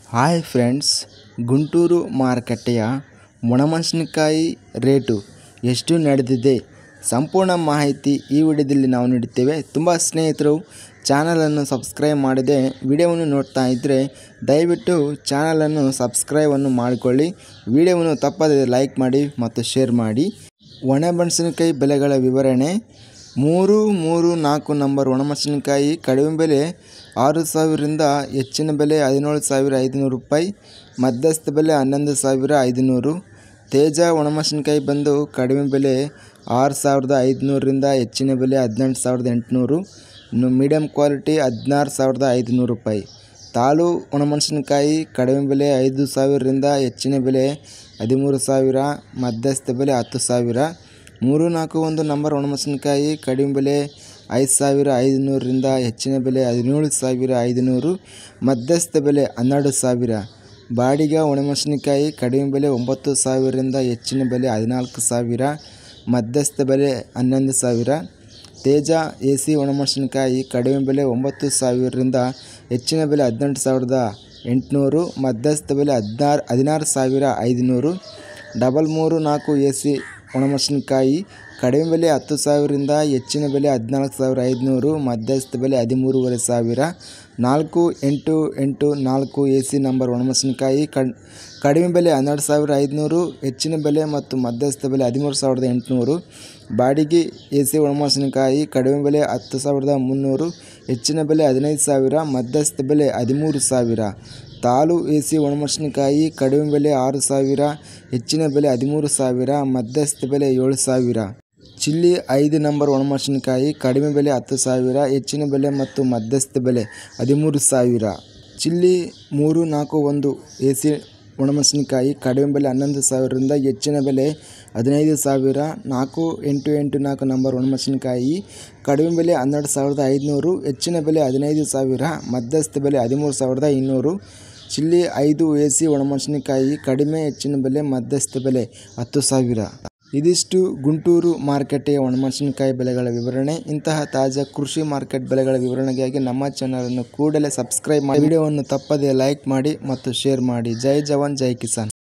Hi friends, Guntur ಮಾರುಕಟ್ಟೆಯ ಒಣಮೆಣಸಿನಕಾಯಿ rate ಎಷ್ಟು ನಡೆದಿದೆ ಸಂಪೂರ್ಣ ಮಾಹಿತಿ ಈ ವಿಡಿಯೋದಲ್ಲಿ ನಾವು ನೀಡುತ್ತೇವೆ. ತುಂಬ ಸ್ನೇಹಿತರು ಚಾನಲನ್ನು ಸಬ್ಸ್ಕ್ರೈಬ್ ಮಾಡದೆ ವಿಡಿಯೋವನ್ನು ನೋಡ್ತಾ ಇದ್ದರೆ ದಯವಿಟ್ಟು ಚಾನಲನ್ನು ಸಬ್ಸ್ಕ್ರೈಬನ್ನು ಮಾಡಿಕೊಳ್ಳಿ. ವಿಡಿಯೋವನ್ನು ತಪ್ಪದೆ ಲೈಕ್ ಮಾಡಿ ಮತ್ತು ಶೇರ್ ಮಾಡಿ. ಒಣಮೆಣಸಿನಕಾಯಿ ಬೆಲೆಗಳ ವಿವರಣೆ: 334 ನಂಬರ್ ಒಣಮೆಣಸಿನಕಾಯಿ ಕಡಿಮೆ ಬೆಲೆ 6,000 ರಿಂದ ಹೆಚ್ಚಿನ ಬೆಲೆ 17,500 ರೂಪಾಯಿ, ಮಧ್ಯಸ್ಥ ಬೆಲೆ 11,500. ತೇಜ ಒಣಮೆಣಸಿನಕಾಯಿ ಬಂದು ಕಡಿಮೆ ಬೆಲೆ 6,500 ರಿಂದ ಹೆಚ್ಚಿನ ಬೆಲೆ 18,800. ಇನ್ನು ಮೀಡಿಯಂ ಕ್ವಾಲಿಟಿ 16,500 ರೂಪಾಯಿ. ತಾಲು ಒಣಮೆಣಸಿನಕಾಯಿ ಕಡಿಮೆ ಬೆಲೆ 5,000 ರಿಂದ ಹೆಚ್ಚಿನ ಬೆಲೆ 13,000, ಮಧ್ಯಸ್ಥ ಬೆಲೆ 10,000. 341 ನಂಬರ್ ಒಣಮೆಣಸಿನಕಾಯಿ ಕಡಿಮೆ ಬೆಲೆ 5,500 ರಿಂದ ಹೆಚ್ಚಿನ ಬೆಲೆ 17,500, ಮಧ್ಯಸ್ಥ ಬೆಲೆ 12,000. ಬಾಡಿಗೆ ಒಣಮೆಣಸಿನಕಾಯಿ ಕಡಿಮೆ ಬೆಲೆ 9,000 ರಿಂದ ಹೆಚ್ಚಿನ ಬೆಲೆ 14,000, ಮಧ್ಯಸ್ಥ ಬೆಲೆ 11,000. ತೇಜ ಎಸಿ ಒಣಮೆಣಸಿನಕಾಯಿ ಕಡಿಮೆ ಬೆಲೆ 9,000 ರಿಂದ ಹೆಚ್ಚಿನ ಬೆಲೆ 18,800, ಮಧ್ಯಸ್ಥ ಬೆಲೆ 16,500. 334 ಎಸಿ ಒಣಮೆಣಸಿನಕಾಯಿ ಕಡಿಮೆ ಬೆಲೆ 10,000 ರಿಂದ ಹೆಚ್ಚಿನ ಬೆಲೆ 14,500, ಮಧ್ಯಸ್ಥ ಬೆಲೆ 13,500. 488 ಎಸಿ ನಂಬರ್ ಒಣಮೆಣಸಿನಕಾಯಿ ಕಡಿಮೆ ಬೆಲೆ 12,500, ಹೆಚ್ಚಿನ ಬೆಲೆ ಮತ್ತು ಮಧ್ಯಸ್ಥ ಬೆಲೆ 13,800. ಬಾಡಿಗೆ ಎಸಿ ಒಣಮೆಣಸಿನಕಾಯಿ ಕಡಿಮೆ ಬೆಲೆ 10,300, ಹೆಚ್ಚಿನ ಬೆಲೆ 15,000, ಮಧ್ಯಸ್ಥ ಬೆಲೆ 13,000. ತಾಲು ಎಸಿ ಒಣಮೆಣಸಿನಕಾಯಿ ಕಡಿಮೆ ಬೆಲೆ 6,000, ಹೆಚ್ಚಿನ ಬೆಲೆ 13,000, ಮಧ್ಯಸ್ಥ ಬೆಲೆ 7,000. ಚಿಲ್ಲಿ 5 ನಂಬರ್ ಒಣಮೆಣಸಿನಕಾಯಿ ಕಡಿಮೆ ಬೆಲೆ 10,000, ಹೆಚ್ಚಿನ ಬೆಲೆ ಮತ್ತು ಮಧ್ಯಸ್ಥ ಬೆಲೆ 13,000. ಚಿಲ್ಲಿ 341 ಎಸಿ ಒಣಮೆಣಸಿನಕಾಯಿ ಕಡಿಮೆ ಬೆಲೆ 11,000 ರಿಂದ ಹೆಚ್ಚಿನ ಬೆಲೆ 15,000. 4884 ನಂಬರ್ ಒಣಮೆಣಸಿನಕಾಯಿ ಕಡಿಮೆ ಬೆಲೆ 12,500, ಹೆಚ್ಚಿನ ಬೆಲೆ 15,000, ಮಧ್ಯಸ್ಥ ಬೆಲೆ 13,200. ಚಿಲ್ಲಿ 5 ಎಸಿ ಒಣಮೆಣಸಿನಕಾಯಿ ಕಡಿಮೆ, ಹೆಚ್ಚಿನ ಬೆಲೆ, ಮಧ್ಯಸ್ಥ ಬೆಲೆ 10,000. ಇದಿಷ್ಟು ಗುಂಟೂರು ಮಾರುಕಟ್ಟೆಯ ಒಣಮೆಣಸಿನಕಾಯಿ ಬೆಲೆಗಳ ವಿವರಣೆ. ಇಂತಹ ತಾಜಾ ಕೃಷಿ ಮಾರ್ಕೆಟ್ ಬೆಲೆಗಳ ವಿವರಣೆಗಾಗಿ ನಮ್ಮ ಚಾನಲನ್ನು ಕೂಡಲೇ ಸಬ್ಸ್ಕ್ರೈಬ್ ಮಾಡಿ. ವಿಡಿಯೋವನ್ನು ತಪ್ಪದೇ ಲೈಕ್ ಮಾಡಿ ಮತ್ತು ಶೇರ್ ಮಾಡಿ. ಜೈ ಜವಾನ್ ಜೈ ಕಿಸಾನ್.